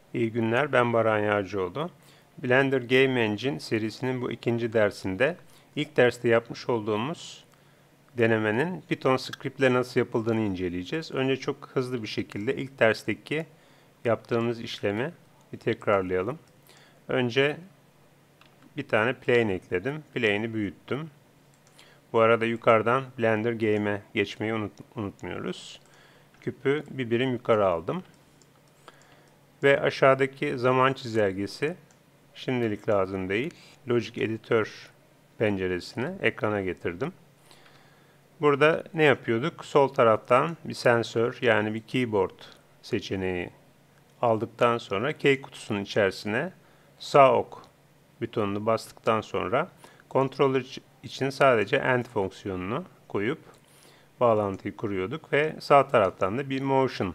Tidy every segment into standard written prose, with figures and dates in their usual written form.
İyi günler, ben Baran Yağcıoğlu. Blender Game Engine serisinin bu ikinci dersinde ilk derste yapmış olduğumuz denemenin Python script ile nasıl yapıldığını inceleyeceğiz. Önce çok hızlı bir şekilde ilk dersteki yaptığımız işlemi bir tekrarlayalım. Önce bir tane plane ekledim. Plane'i büyüttüm. Bu arada yukarıdan Blender Game'e geçmeyi unutmuyoruz. Küpü bir birim yukarı aldım. Ve aşağıdaki zaman çizelgesi şimdilik lazım değil. Logic Editor penceresini ekrana getirdim. Burada ne yapıyorduk? Sol taraftan bir sensör yani bir keyboard seçeneği aldıktan sonra key kutusunun içerisine sağ ok butonunu bastıktan sonra controller için sadece AND fonksiyonunu koyup bağlantıyı kuruyorduk ve sağ taraftan da bir motion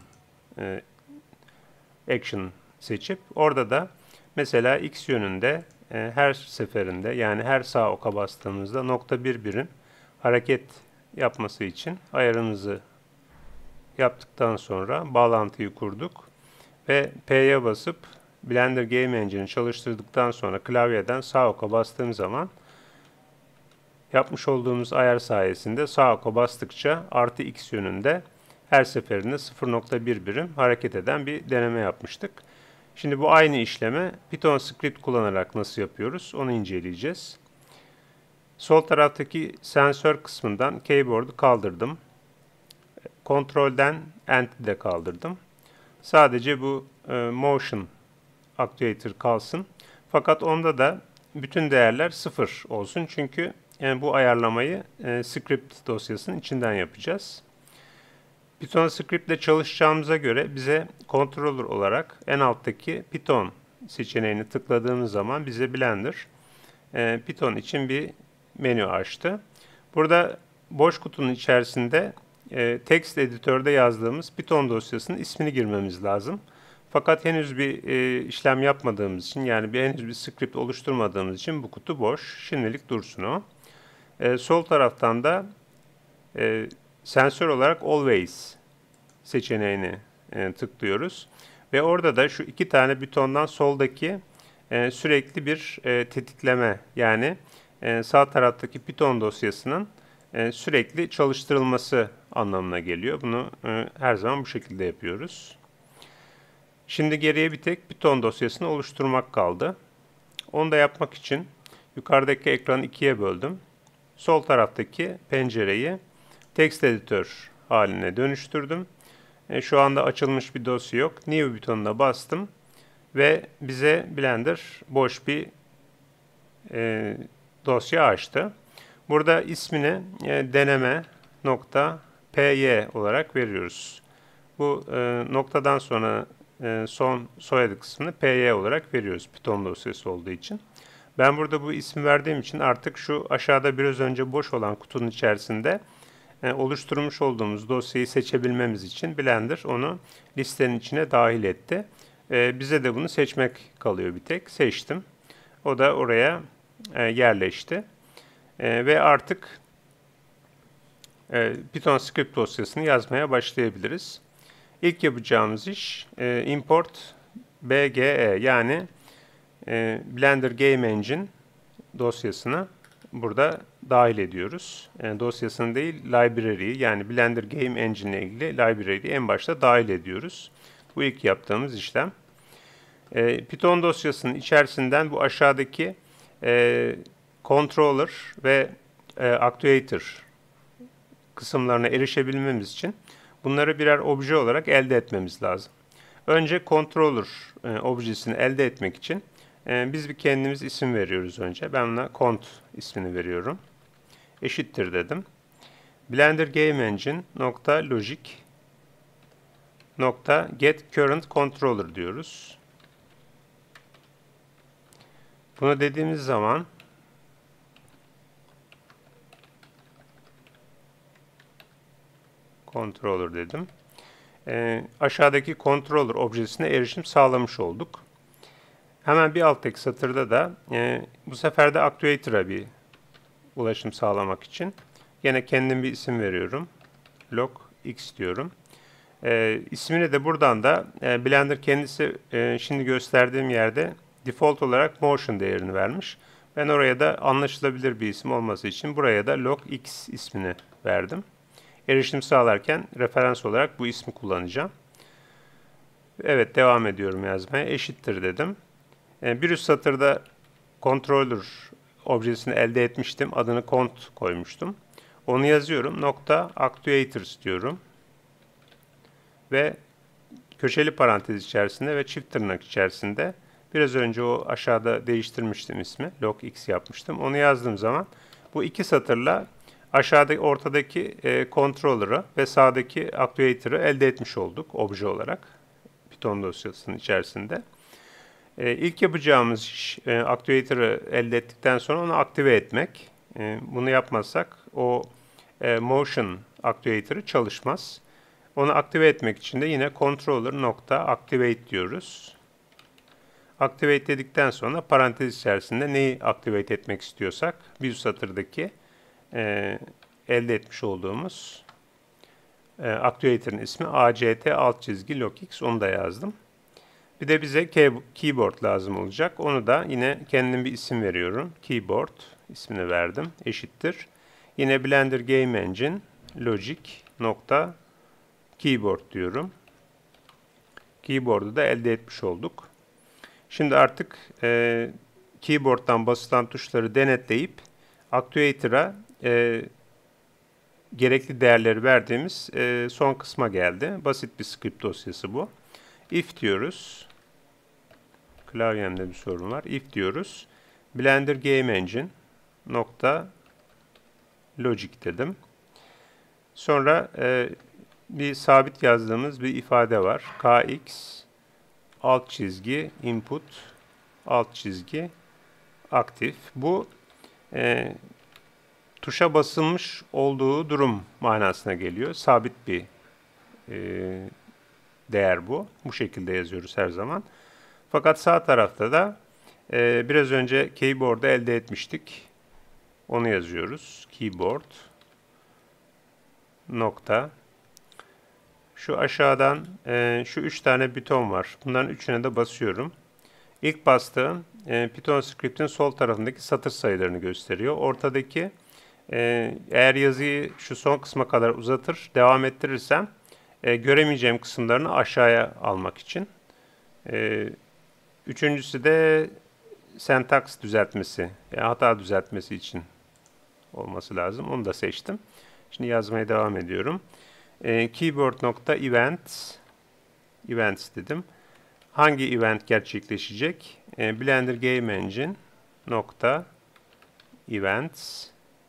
action seçip orada da mesela x yönünde her seferinde yani her sağ oka bastığımızda nokta bir birim hareket yapması için ayarımızı yaptıktan sonra bağlantıyı kurduk ve P'ye basıp Blender Game Engine'i çalıştırdıktan sonra klavyeden sağ oka bastığım zaman yapmış olduğumuz ayar sayesinde sağ oka bastıkça artı x yönünde her seferinde 0.1 birim hareket eden bir deneme yapmıştık. Şimdi bu aynı işlemi Python script kullanarak nasıl yapıyoruz onu inceleyeceğiz. Sol taraftaki sensör kısmından keyboard'u kaldırdım. Kontrolden Ent'i de kaldırdım. Sadece bu motion actuator kalsın. Fakat onda da bütün değerler 0 olsun. Çünkü bu ayarlamayı script dosyasının içinden yapacağız. Python script ile çalışacağımıza göre bize controller olarak en alttaki Python seçeneğini tıkladığımız zaman bize Blender Python için bir menü açtı. Burada boş kutunun içerisinde text editörde yazdığımız Python dosyasının ismini girmemiz lazım. Fakat henüz bir işlem yapmadığımız için yani henüz bir script oluşturmadığımız için bu kutu boş. Şimdilik dursun o. Sol taraftan da sensör olarak Always seçeneğini tıklıyoruz. Ve orada da şu iki tane butondan soldaki sürekli bir tetikleme yani sağ taraftaki Python dosyasının sürekli çalıştırılması anlamına geliyor. Bunu her zaman bu şekilde yapıyoruz. Şimdi geriye bir tek Python dosyasını oluşturmak kaldı. Onu da yapmak için yukarıdaki ekranı ikiye böldüm. Sol taraftaki pencereyi text editör haline dönüştürdüm. Şu anda açılmış bir dosya yok. New butonuna bastım ve bize Blender boş bir dosya açtı. Burada ismini deneme.py olarak veriyoruz. Bu noktadan sonra son soyadı kısmını py olarak veriyoruz Python dosyası olduğu için. Ben burada bu ismi verdiğim için artık şu aşağıda biraz önce boş olan kutunun içerisinde oluşturmuş olduğumuz dosyayı seçebilmemiz için Blender onu listenin içine dahil etti. Bize de bunu seçmek kalıyor bir tek. Seçtim. O da oraya yerleşti. Ve artık Python script dosyasını yazmaya başlayabiliriz. İlk yapacağımız iş import bge yani Blender Game Engine dosyasını burada dahil ediyoruz. Dosyasını değil, library'yi yani Blender Game Engine ile ilgili library'yi en başta dahil ediyoruz. Bu ilk yaptığımız işlem. Python dosyasının içerisinden bu aşağıdaki controller ve actuator kısımlarına erişebilmemiz için bunları birer obje olarak elde etmemiz lazım. Önce controller objesini elde etmek için biz bir kendimiz isim veriyoruz önce. Ben buna cont ismini veriyorum. Eşittir dedim. Blender Game Engine .logic .get current controller diyoruz. Bunu dediğimiz zaman controller dedim. Aşağıdaki controller objesine erişim sağlamış olduk. Hemen bir alttaki satırda da bu sefer de actuator'a bir ulaşım sağlamak için yine kendim bir isim veriyorum. Log x diyorum. İsmini de buradan da Blender kendisi şimdi gösterdiğim yerde default olarak motion değerini vermiş. Ben oraya da anlaşılabilir bir isim olması için buraya da logx ismini verdim. Erişim sağlarken referans olarak bu ismi kullanacağım. Evet, devam ediyorum yazmaya. Eşittir dedim. Bir üst satırda controller objesini elde etmiştim. Adını cont koymuştum. Onu yazıyorum. Nokta actuators diyorum. Ve köşeli parantez içerisinde ve çift tırnak içerisinde biraz önce o aşağıda değiştirmiştim ismi. Logx yapmıştım. Onu yazdığım zaman bu iki satırla aşağıdaki ortadaki controller'ı ve sağdaki actuator'ı elde etmiş olduk obje olarak. Python dosyasının içerisinde. İlk yapacağımız iş actuator'ı elde ettikten sonra onu aktive etmek. Bunu yapmazsak o motion actuator'ı çalışmaz. Onu aktive etmek için de yine controller.activate diyoruz. Activate dedikten sonra parantez içerisinde neyi activate etmek istiyorsak bir satırdaki elde etmiş olduğumuz actuator'ın ismi act_logx, onu da yazdım. Bir de bize keyboard lazım olacak. Onu da yine kendim bir isim veriyorum. Keyboard ismini verdim. Eşittir. Yine Blender Game Engine logic nokta keyboard diyorum. Keyboard'u da elde etmiş olduk. Şimdi artık keyboard'dan basılan tuşları denetleyip actuator'a gerekli değerleri verdiğimiz son kısma geldi. Basit bir script dosyası bu. If diyoruz. Klavyemde bir sorun var. If diyoruz. Blender Game Engine nokta logic dedim. Sonra bir sabit yazdığımız bir ifade var. Kx alt çizgi input alt çizgi aktif. Bu tuşa basılmış olduğu durum manasına geliyor. Sabit bir değer bu. Bu şekilde yazıyoruz her zaman. Fakat sağ tarafta da biraz önce keyboard'u elde etmiştik. Onu yazıyoruz. Keyboard nokta. Şu aşağıdan şu 3 tane buton var. Bunların üçüne de basıyorum. İlk bastığım Python script'in sol tarafındaki satır sayılarını gösteriyor. Ortadaki eğer yazıyı şu son kısma kadar uzatır, devam ettirirsem göremeyeceğim kısımlarını aşağıya almak için. Üçüncüsü de syntax düzeltmesi, hata düzeltmesi için olması lazım. Onu da seçtim. Şimdi yazmaya devam ediyorum. Keyboard.events dedim. Hangi event gerçekleşecek? Blender Game Engine .events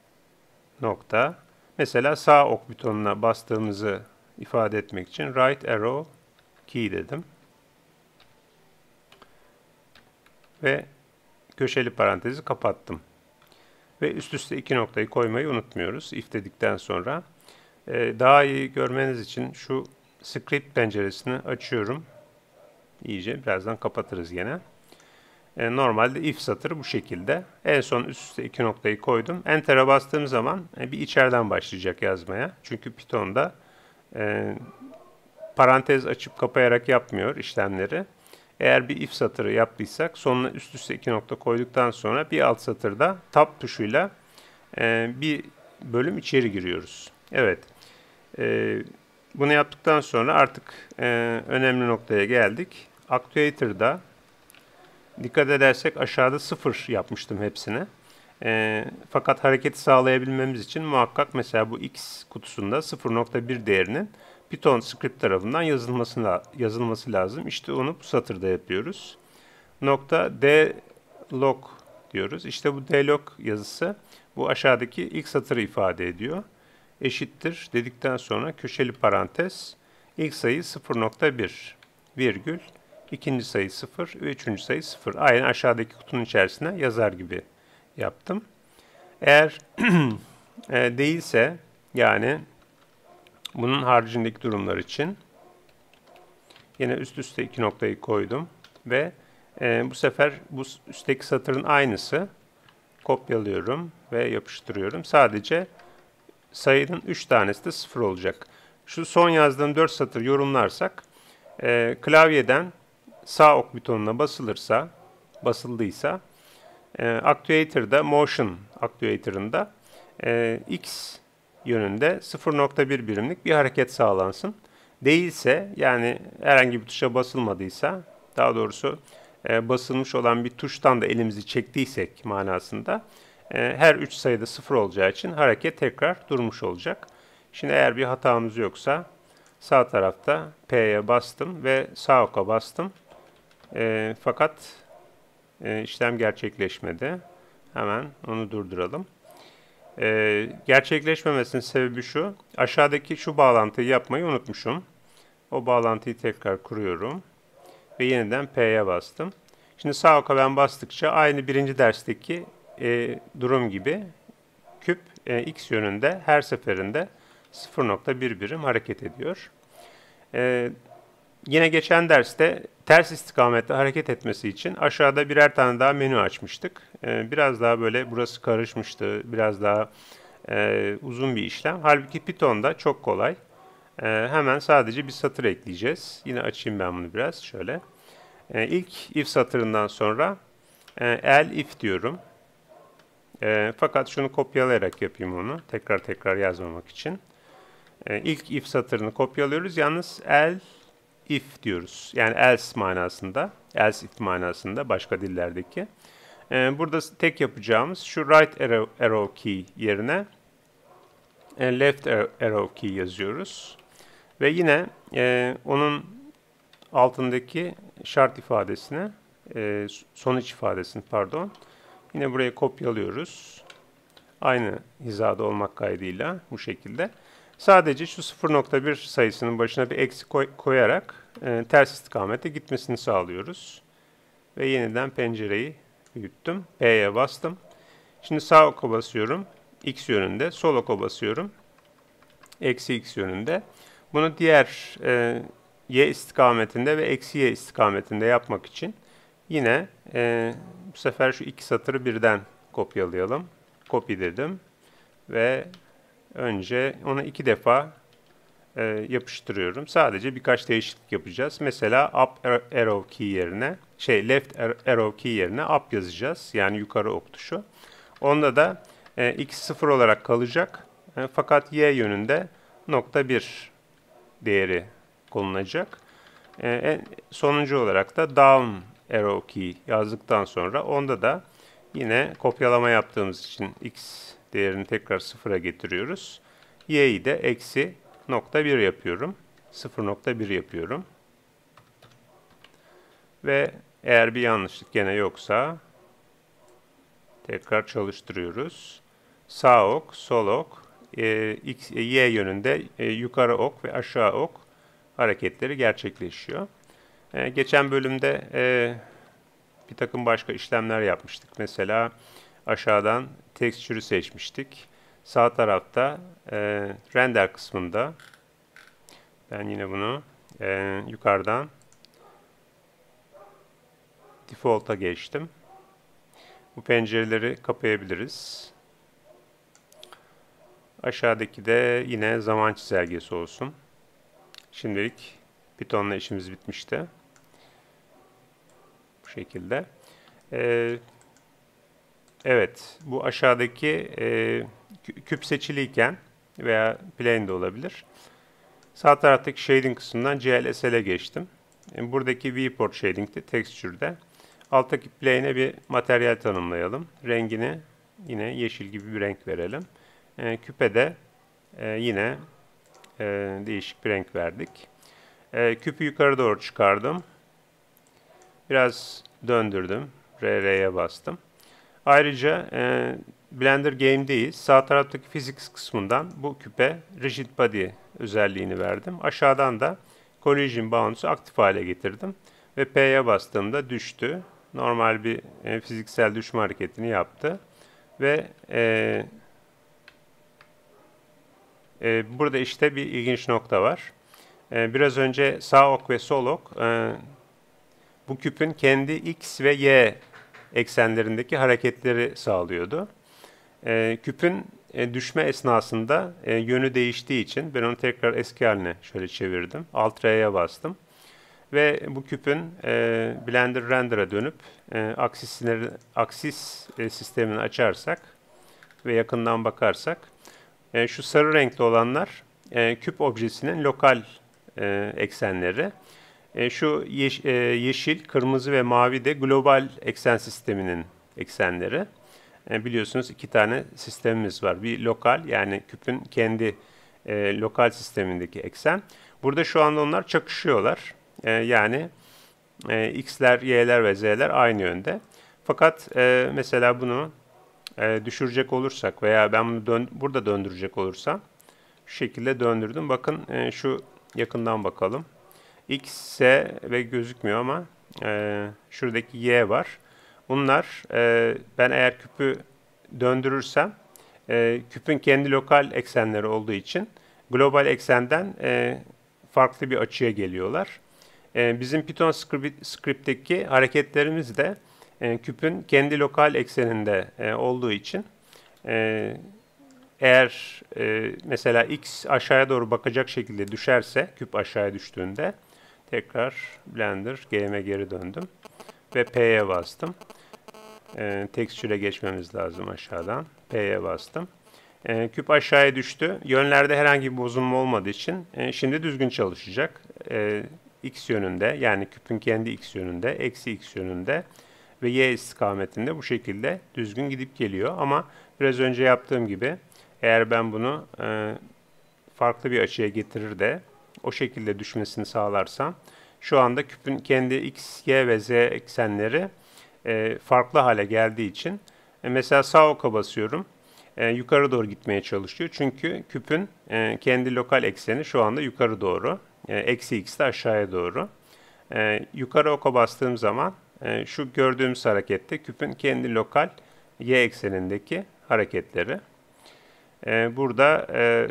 mesela sağ ok butonuna bastığımızı ifade etmek için right arrow key dedim. Ve köşeli parantezi kapattım. Ve üst üste iki noktayı koymayı unutmuyoruz. If dedikten sonra. Daha iyi görmeniz için şu script penceresini açıyorum. İyice birazdan kapatırız yine. Normalde if satırı bu şekilde. En son üst üste iki noktayı koydum. Enter'a bastığım zaman bir içeriden başlayacak yazmaya. Çünkü Python'da parantez açıp kapayarak yapmıyor işlemleri. Eğer bir if satırı yaptıysak sonuna üst üste iki nokta koyduktan sonra bir alt satırda tab tuşuyla bir bölüm içeri giriyoruz. Evet. Bunu yaptıktan sonra artık önemli noktaya geldik. Actuator'da dikkat edersek aşağıda 0 yapmıştım hepsini. Fakat hareketi sağlayabilmemiz için muhakkak mesela bu x kutusunda 0.1 değerinin Python script tarafından yazılması lazım. İşte onu bu satırda yapıyoruz. .dlog diyoruz. İşte bu dlog yazısı bu aşağıdaki ilk satırı ifade ediyor. Eşittir dedikten sonra köşeli parantez ilk sayı 0.1 virgül ikinci sayı 0 ve üçüncü sayı 0. Aynı aşağıdaki kutunun içerisine yazar gibi yaptım. Eğer değilse yani bunun haricindeki durumlar için yine üst üste iki noktayı koydum ve bu sefer bu üstteki satırın aynısı kopyalıyorum ve yapıştırıyorum. Sadece sayının 3 tanesi de 0 olacak. şu son yazdığım 4 satır yorumlarsak klavyeden sağ ok butonuna basıldıysa actuator'da, motion actuator'ında X yönünde 0.1 birimlik bir hareket sağlansın. Değilse, yani herhangi bir tuşa basılmadıysa, daha doğrusu basılmış olan bir tuştan da elimizi çektiysek manasında her 3 sayıda 0 olacağı için hareket tekrar durmuş olacak. Şimdi eğer bir hatamız yoksa sağ tarafta P'ye bastım ve sağ oka bastım. Fakat işlem gerçekleşmedi. Hemen onu durduralım. Gerçekleşmemesinin sebebi şu. Aşağıdaki şu bağlantıyı yapmayı unutmuşum. O bağlantıyı tekrar kuruyorum. Ve yeniden P'ye bastım. Şimdi sağ oka ben bastıkça aynı birinci dersteki durum gibi küp X yönünde her seferinde 0.1 birim hareket ediyor. Yine geçen derste ters istikamette hareket etmesi için aşağıda birer tane daha menü açmıştık. Biraz daha böyle burası karışmıştı. Biraz daha uzun bir işlem. Halbuki Python'da çok kolay. Hemen sadece bir satır ekleyeceğiz. Yine açayım ben bunu biraz şöyle. İlk if satırından sonra if diyorum. Fakat şunu kopyalayarak yapayım onu. Tekrar yazmamak için. İlk if satırını kopyalıyoruz. Yalnız if diyoruz. Yani else manasında. Else if manasında başka dillerdeki. Burada tek yapacağımız şu right arrow key yerine left arrow key yazıyoruz. Ve yine onun altındaki şart ifadesini, sonuç ifadesini pardon. Yine buraya kopyalıyoruz. Aynı hizada olmak kaydıyla bu şekilde. Sadece şu 0.1 sayısının başına bir eksi koyarak ters istikamete gitmesini sağlıyoruz. Ve yeniden pencereyi büyüttüm. P'ye bastım. Şimdi sağ oka basıyorum. X yönünde. Sol oka basıyorum. Eksi X yönünde. Bunu diğer Y istikametinde ve eksi Y istikametinde yapmak için yine bu sefer şu iki satırı birden kopyalayalım. Copy dedim. Ve önce onu 2 defa yapıştırıyorum. Sadece birkaç değişiklik yapacağız. Mesela up arrow key yerine, left arrow key yerine up yazacağız. Yani yukarı ok tuşu. Onda da x 0 olarak kalacak. Fakat y yönünde .1 değeri konulacak. Sonuncu olarak da down arrow key yazdıktan sonra onda da yine kopyalama yaptığımız için x değerini tekrar 0'a getiriyoruz. Y'yi de eksi .1 yapıyorum. 0.1 yapıyorum. Ve eğer bir yanlışlık gene yoksa tekrar çalıştırıyoruz. Sağ ok, sol ok, Y yönünde yukarı ok ve aşağı ok hareketleri gerçekleşiyor. Geçen bölümde bir takım başka işlemler yapmıştık. Mesela aşağıdan texture'ı seçmiştik. Sağ tarafta render kısmında ben yine bunu yukarıdan default'a geçtim. Bu pencereleri kapayabiliriz. Aşağıdaki de yine zaman çizelgesi olsun. Şimdilik Python'la işimiz bitmişti. Bu şekilde. Evet, bu aşağıdaki küp seçiliyken veya plane de olabilir. Sağ taraftaki shading kısmından GLSL'e geçtim. Buradaki viewport shading'de, texture'de. Alttaki plane'e bir materyal tanımlayalım. Rengini yine yeşil gibi bir renk verelim. Küpe de yine değişik bir renk verdik. Küpü yukarı doğru çıkardım. Biraz döndürdüm. RR'ye bastım. Ayrıca Blender Game'deyiz. Sağ taraftaki Physics kısmından bu küpe Rigid Body özelliğini verdim. Aşağıdan da Collision Bounce'u aktif hale getirdim. Ve P'ye bastığımda düştü. Normal bir fiziksel düşme hareketini yaptı. Ve burada işte bir ilginç nokta var. Biraz önce sağ ok ve sol ok bu küpün kendi X ve Y eksenlerindeki hareketleri sağlıyordu. Küpün düşme esnasında yönü değiştiği için ben onu tekrar eski haline şöyle çevirdim. Alt-R'ye bastım. Ve bu küpün Blender Render'a dönüp aksis sistemini açarsak ve yakından bakarsak şu sarı renkli olanlar küp objesinin lokal eksenleri. Şu yeşil, kırmızı ve mavi de global eksen sisteminin eksenleri. Biliyorsunuz iki tane sistemimiz var. Bir lokal, yani küpün kendi lokal sistemindeki eksen. Burada şu anda onlar çakışıyorlar. Yani x'ler, y'ler ve z'ler aynı yönde. Fakat mesela bunu düşürecek olursak veya ben bunu burada döndürecek olursam şu şekilde döndürdüm. Bakın şu yakından bakalım. X, Z ve gözükmüyor ama şuradaki Y var. Bunlar ben eğer küpü döndürürsem küpün kendi lokal eksenleri olduğu için global eksenden farklı bir açıya geliyorlar. Bizim Python script'teki hareketlerimiz de küpün kendi lokal ekseninde olduğu için eğer mesela x aşağıya doğru bakacak şekilde düşerse, küp aşağıya düştüğünde tekrar Blender GM'e geri döndüm ve P'ye bastım. Texture'e geçmemiz lazım aşağıdan. P'ye bastım. Küp aşağıya düştü. Yönlerde herhangi bir bozulma olmadığı için şimdi düzgün çalışacak. X yönünde, yani küpün kendi x yönünde, eksi x yönünde ve y istikametinde bu şekilde düzgün gidip geliyor. Ama biraz önce yaptığım gibi eğer ben bunu farklı bir açıya getirir de o şekilde düşmesini sağlarsam şu anda küpün kendi x, y ve z eksenleri farklı hale geldiği için mesela sağ oka basıyorum. Yukarı doğru gitmeye çalışıyor. Çünkü küpün kendi lokal ekseni şu anda yukarı doğru. Eksi x de aşağıya doğru. Yukarı oka bastığım zaman şu gördüğümüz harekette küpün kendi lokal y eksenindeki hareketleri. Burada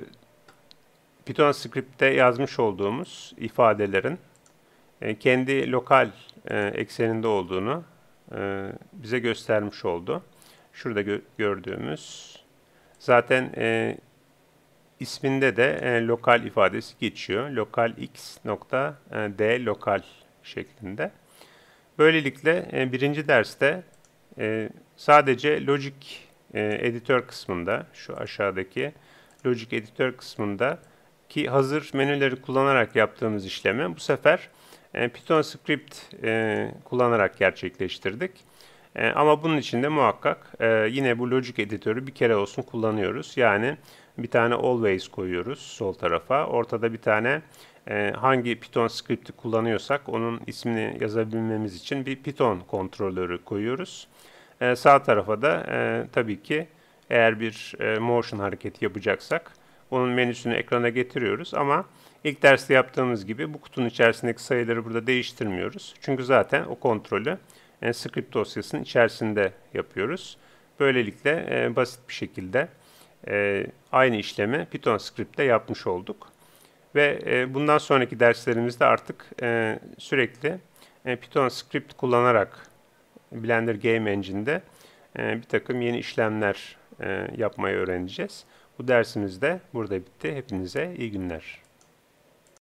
Python script'te yazmış olduğumuz ifadelerin kendi lokal ekseninde olduğunu bize göstermiş oldu. Şurada gördüğümüz zaten isminde de lokal ifadesi geçiyor. Lokal x nokta d lokal şeklinde. Böylelikle birinci derste sadece Logic Editor kısmında, şu aşağıdaki Logic Editor kısmında ki hazır menüleri kullanarak yaptığımız işlemi bu sefer Python script kullanarak gerçekleştirdik. Ama bunun için de muhakkak yine bu Logic editörü bir kere olsun kullanıyoruz. Yani bir tane always koyuyoruz sol tarafa. Ortada bir tane hangi Python script'i kullanıyorsak onun ismini yazabilmemiz için bir Python kontrolörü koyuyoruz. Sağ tarafa da tabii ki eğer bir motion hareketi yapacaksak onun menüsünü ekrana getiriyoruz. Ama ilk derste yaptığımız gibi bu kutunun içerisindeki sayıları burada değiştirmiyoruz. Çünkü zaten o kontrolü script dosyasının içerisinde yapıyoruz. Böylelikle basit bir şekilde aynı işlemi Python script'te yapmış olduk. Ve bundan sonraki derslerimizde artık sürekli Python script kullanarak Blender Game Engine'de bir takım yeni işlemler yapmayı öğreneceğiz. Bu dersimiz de burada bitti. Hepinize iyi günler.